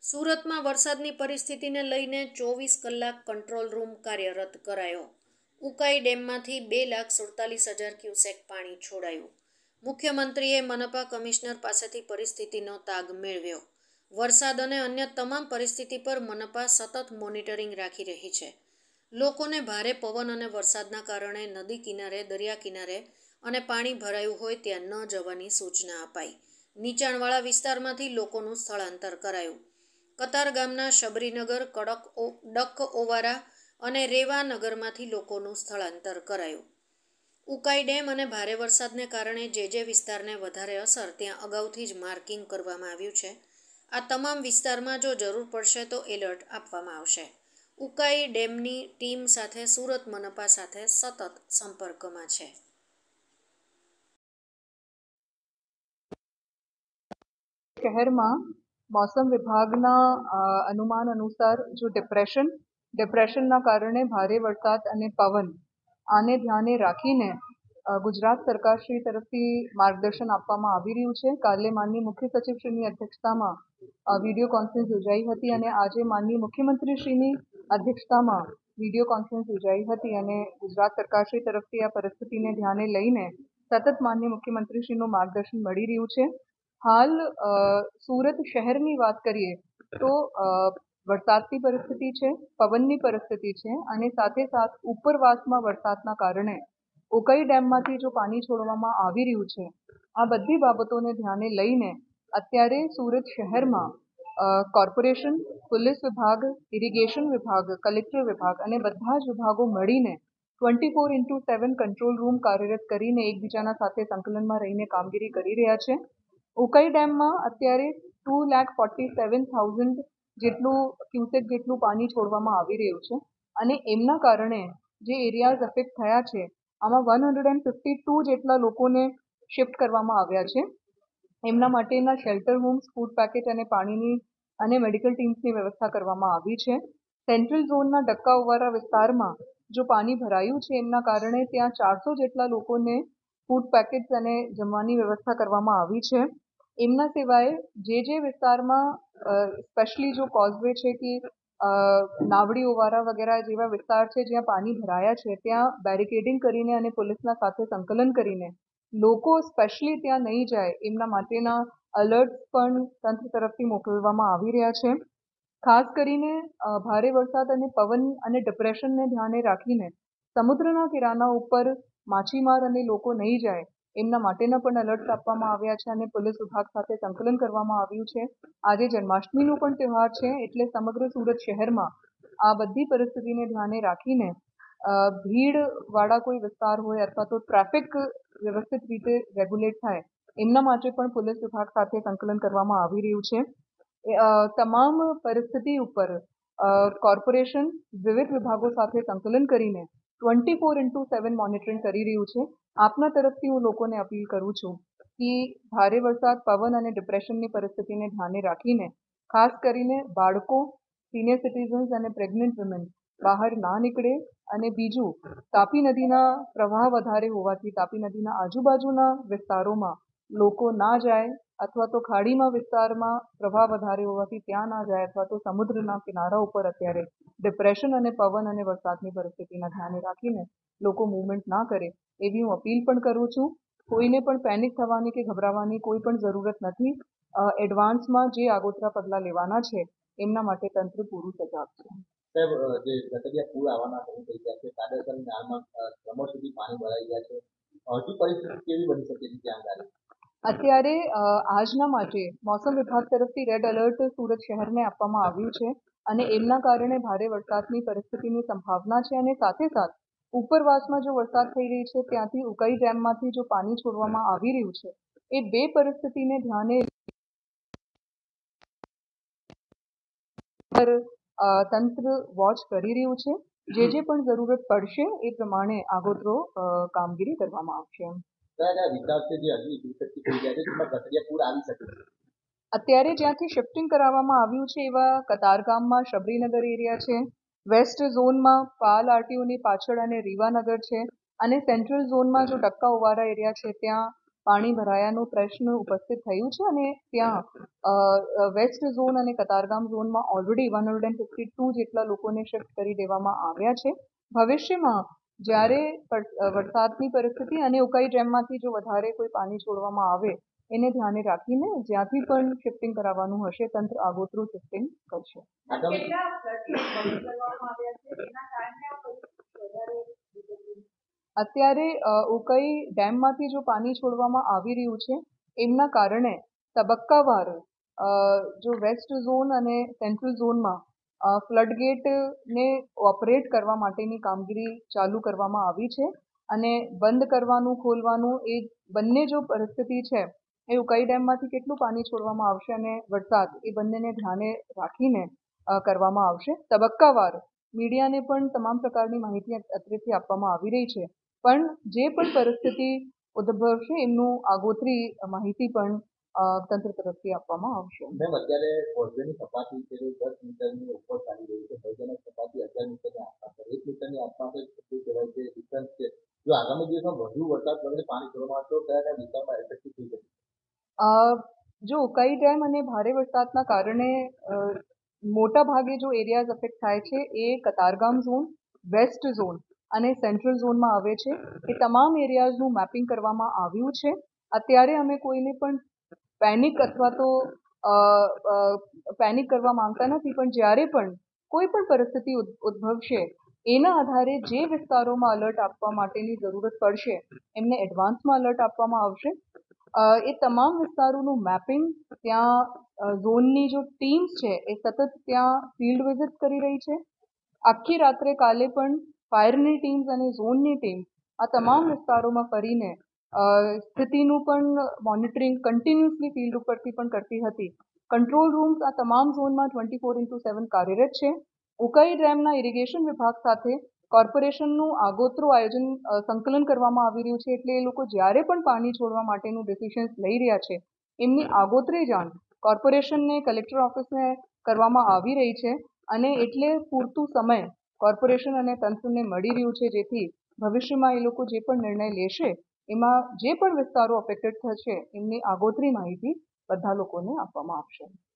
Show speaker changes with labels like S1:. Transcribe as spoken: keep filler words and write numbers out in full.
S1: સુરતમાં વરસાદની પરિસ્થિતિને લઈને ચોવીસ કલાક કંટ્રોલ રૂમ કાર્યરત કરાયો. ઉકાઈ ડેમમાંથી બે લાખ સુડતાલીસ હજાર ક્યુસેક પાણી છોડાયું. મુખ્યમંત્રીએ મનપા કમિશનર પાસેથી પરિસ્થિતિનો તાગ મેળવ્યો. વરસાદ અને અન્ય તમામ પરિસ્થિતિ પર મનપા સતત મોનિટરિંગ રાખી રહી છે. લોકોને ભારે પવન અને વરસાદના કારણે નદી કિનારે, દરિયા કિનારે અને પાણી ભરાયું હોય ત્યાં ન જવાની સૂચના અપાઈ. નીચાણવાળા વિસ્તારમાંથી લોકોનું સ્થળાંતર કરાયું. કતાર ગામના શબરીનગર, કડક ડક ઓવારા અને રેવા નગરમાંથી લોકોનું સ્થળાંતર કરાયું. ઉકાઈ ડેમ અને ભારે વરસાદને કારણે જે જે વિસ્તારને વધારે અસર ત્યાં અગાઉથી જ માર્કિંગ કરવામાં આવ્યું છે. આ તમામ વિસ્તારમાં જો જરૂર પડશે તો એલર્ટ આપવામાં આવશે. ઉકાઈ ડેમની ટીમ સાથે સુરત મનપા સાથે સતત સંપર્કમાં છે.
S2: શહેરમાં મૌસમ વિભાગના અનુમાન અનુસાર જો ડિપ્રેશન ડિપ્રેશનના કારણે ભારે વરસાદ અને પવન આને ધ્યાને રાખીને ગુજરાત સરકારશ્રી તરફથી માર્ગદર્શન આપવામાં આવી રહ્યું છે. કાલે માનનીય મુખ્ય સચિવશ્રીની અધ્યક્ષતામાં વિડીયો કોન્ફરન્સ યોજાઈ હતી અને આજે માનનીય મુખ્યમંત્રીશ્રીની અધ્યક્ષતામાં વિડીયો કોન્ફરન્સ યોજાઈ હતી અને ગુજરાત સરકારશ્રી તરફથી આ પરિસ્થિતિને ધ્યાને લઈને સતત માનનીય મુખ્યમંત્રીશ્રીનું માર્ગદર્શન મળી રહ્યું છે. હાલ સુરત શહેરની વાત કરીએ તો વરસાદની પરિસ્થિતિ છે, પવનની પરિસ્થિતિ છે અને સાથે સાથ ઉપરવાસમાં વરસાદના કારણે ઉકાઈ ડેમમાંથી જો પાણી છોડવામાં આવી રહ્યું છે, આ બધી બાબતોને ધ્યાને લઈને અત્યારે સુરત શહેરમાં કોર્પોરેશન, પોલીસ વિભાગ, ઇરિગેશન વિભાગ, કલેક્ટર વિભાગ અને બધા જ વિભાગો મળીને twenty four into seven control room કાર્યરત કરીને એકબીજાના સાથે સંકલનમાં રહીને કામગીરી કરી રહ્યા છે. ઉકાઈ ડેમમાં અત્યારે two lakh forty seven thousand જેટલું ક્યુસેક જેટલું પાણી છોડવામાં આવી રહ્યું છે અને એમના કારણે જે એરિયાઝ અફેક્ટ થયા છે આમાં one hundred and fifty two જેટલા લોકોને શિફ્ટ કરવામાં આવ્યા છે. એમના માટેના શેલ્ટર હોમ્સ, ફૂડ પેકેટ અને પાણીની અને મેડિકલ ટીમ્સની વ્યવસ્થા કરવામાં આવી છે. સેન્ટ્રલ ઝોનના ડક્કા ઓવારા વિસ્તારમાં જો પાણી ભરાયું છે એમના કારણે ત્યાં ચારસો જેટલા લોકોને ફૂડ પેકેટ્સ અને જમવાની વ્યવસ્થા કરવામાં આવી છે. એમના સિવાય જે જે વિસ્તારમાં સ્પેશિયલી જો કોઝવે છે કે નાવડી ઓવારા વગેરે જેવા વિસ્તાર છે જ્યાં પાણી ભરાયા છે ત્યાં બેરિકેડિંગ કરીને અને પોલીસના સાથે સંકલન કરીને લોકો સ્પેશિયલી ત્યાં નહીં જાય એમના માટેના અલર્ટ્સ પણ તંત્ર તરફથી મોકલવામાં આવી રહ્યા છે. ખાસ કરીને ભારે વરસાદ અને પવન અને ડિપ્રેશનને ધ્યાને રાખીને સમુદ્રના કિનારા ઉપર માછીમાર અને લોકો નહીં જાય એમના માટેના પણ અલર્ટ્સ આપવામાં આવ્યા છે અને પોલીસ વિભાગ સાથે સંકલન કરવામાં આવ્યું છે. આજે જન્માષ્ટમીનું પણ તહેવાર છે એટલે સમગ્ર સુરત શહેરમાં આ બધી પરિસ્થિતિને ધ્યાને રાખીને ભીડવાળા કોઈ વિસ્તાર હોય અથવા તો ટ્રાફિક વ્યવસ્થિત રીતે રેગ્યુલેટ થાય એમના માટે પણ પોલીસ વિભાગ સાથે સંકલન કરવામાં આવી રહ્યું છે. તમામ પરિસ્થિતિ ઉપર કોર્પોરેશન વિવિધ વિભાગો સાથે સંકલન કરીને twenty four into seven monitoring કરી રહ્યું છે. આપના તરફથી હું લોકોને અપીલ કરું છું કે ભારે વરસાદ, પવન અને ડિપ્રેશનની પરિસ્થિતિને ધ્યાને રાખીને ખાસ કરીને બાળકો, સિનિયર સિટીઝન્સ અને પ્રેગ્નન્ટ વિમેન બહાર ના નીકળે અને બીજું તાપી નદીના પ્રવાહ વધારે હોવાથી તાપી નદીના આજુબાજુના વિસ્તારોમાં લોકો ના જાય અથવા તો ખાડીમાં વિસ્તારમાં પ્રવાહ વધારે હોવાથી ત્યાં ના જાય અથવા તો સમુદ્રના કિનારા ઉપર અત્યારે ડિપ્રેશન અને પવન અને વરસાદની પરિસ્થિતિના ધ્યાને રાખીને લોકો મૂવમેન્ટ ના કરે એવી હું અપીલ પણ કરું છું. કોઈને પણ પેનિક થવાની કે ગભરાવાની કોઈ પણ જરૂરત નથી. એડવાન્સમાં જે આગોતરા પગલાં લેવાના છે એમના માટે તંત્ર પૂરું સજાગ છે.
S3: સાહેબ, જે ગટરિયા પૂર આવવાના શરૂ થઈ ગયા છે, કાડેસર અને હાલમાં કમર સુધી પાણી ભરાઈ ગયા છે, હજી પરિસ્થિતિ કેવી બની શકે છે ત્યાં આગળ?
S2: અત્યારે આજના માટે મોસમ વિભાગ તરફથી રેડ એલર્ટ સુરત શહેરને આપવામાં આવ્યું છે અને એમના કારણે ભારે વરસાદની પરિસ્થિતિની સંભાવના છે અને સાથે સાથ ઉપરવાસમાં જો વરસાદ થઈ રહી છે ત્યાંથી ઉકાઈ ડેમમાંથી જો પાણી છોડવામાં આવી રહ્યું છે એ બે પરિસ્થિતિને ધ્યાને પર તંત્ર વોચ કરી રહ્યું છે. જે જે પણ જરૂરત પડશે એ પ્રમાણે આગોતરો કામગીરી કરવામાં આવશે. અત્યારે જ્યાંથી શિફ્ટિંગ કરાવવામાં આવ્યું છે એવા કતારગામમાં શબરીનગર એરિયા છે, વેસ્ટ ઝોનમાં પાલ આરટીઓની પાછળ અને રીવાનગર છે અને સેન્ટ્રલ ઝોનમાં જો ડક્કા ઓવારા એરિયા છે ત્યાં પાણી ભરાયાનો પ્રશ્ન ઉપસ્થિત થયું છે અને ત્યાં વેસ્ટ ઝોન અને કતારગામ ઝોનમાં already one hundred and fifty two જેટલા લોકોને શિફ્ટ કરી દેવામાં આવ્યા છે. ભવિષ્યમાં જ્યારે વરસાદની પરિસ્થિતિ અને ઉકાઈ ડેમમાંથી જો વધારે કોઈ પાણી છોડવામાં આવે એને ધ્યાને રાખીને જ્યાંથી પણ શિફ્ટિંગ કરાવવાનું હશે તંત્ર આગોતરું શિફ્ટિંગ કરશે. અત્યારે ઉકાઈ ડેમમાંથી જો પાણી છોડવામાં આવી રહ્યું છે એમના કારણે તબક્કાવાર જો વેસ્ટ ઝોન અને સેન્ટ્રલ ઝોનમાં ફ્લડગેટને ઓપરેટ કરવા માટેની કામગીરી ચાલુ કરવામાં આવી છે અને બંધ કરવાનું ખોલવાનું એ બંને જો પરિસ્થિતિ છે એ ઉકાઈ ડેમમાંથી કેટલું પાણી છોડવામાં આવશે અને વરસાદ એ બંનેને ધ્યાને રાખીને કરવામાં આવશે. તબક્કાવાર મીડિયાને પણ તમામ પ્રકારની માહિતી અત્રેથી આપવામાં આવી રહી છે, પણ જે પણ પરિસ્થિતિ ઉદ્ભવશે એમનું આગોતરી માહિતી પણ તંત્ર તરફથી આપવામાં આવશે.
S3: મેમ, અત્યારે કોઝવેની સપાટી છે દસ મીટરની ઉપર ચાલી રહી છે. ભયજનક સપાટી અગિયાર મીટરની આસપાસ છે. એક મીટરની આસપાસ શું કહેવાય છે ડિસ્ટન્સ છે. જો આગામી દિવસમાં વધુ વરસાદ પડે પાણી છોડવામાં તો કયા વિસ્તારમાં ઇફેક્ટિવ થઈ શકે?
S2: જો ઉકાઈ ડેમ અને ભારે વરસાદના કારણે મોટા ભાગે જો એરિયાઝ અફેક્ટ થાય છે એ કતારગામ ઝોન, વેસ્ટ ઝોન અને સેન્ટ્રલ ઝોનમાં આવે છે. એ તમામ એરિયાઝનું મેપિંગ કરવામાં આવ્યું છે. અત્યારે અમે કોઈને પણ પેનિક અથવા તો પેનિક કરવા માંગતા નથી, પણ જ્યારે પણ કોઈ પણ પરિસ્થિતિ ઉદ્ભવશે એના આધારે જે વિસ્તારોમાં અલર્ટ આપવા માટેની જરૂરત પડશે એમને એડવાન્સમાં અલર્ટ આપવામાં આવશે. એ તમામ વિસ્તારોનું મેપિંગ ત્યાં ઝોનની જો ટીમ્સ છે એ સતત ત્યાં ફિલ્ડ વિઝિટ કરી રહી છે. આખી રાત્રે કાલે પણ ફાયરની ટીમ્સ અને ઝોનની ટીમ આ તમામ વિસ્તારોમાં ફરીને સ્થિતિનું પણ મોનિટરિંગ કન્ટિન્યુઅસલી ફિલ્ડ ઉપરથી પણ કરતી હતી. કંટ્રોલ રૂમ્સ આ તમામ ઝોનમાં ટ્વેન્ટી ફોર ઇન્ટુ સેવન કાર્યરત છે. ઉકાઈ ડેમના ઇરિગેશન વિભાગ સાથે કોર્પોરેશનનું આગોતરું આયોજન સંકલન કરવામાં આવી રહ્યું છે, એટલે એ લોકો જ્યારે પણ પાણી છોડવા માટેનું ડિસિશન્સ લઈ રહ્યા છે એમની આગોતરી જાણ કોર્પોરેશનને કલેક્ટર ઓફિસને કરવામાં આવી રહી છે અને એટલે પૂરતું સમય કોર્પોરેશન અને તંત્રને મળી રહ્યું છે જેથી ભવિષ્યમાં એ લોકો જે પણ નિર્ણય લેશે એમાં જે પણ વિસ્તારો અફેક્ટેડ થશે એમની આગોતરી માહિતી બધા લોકોને આપવામાં આવશે.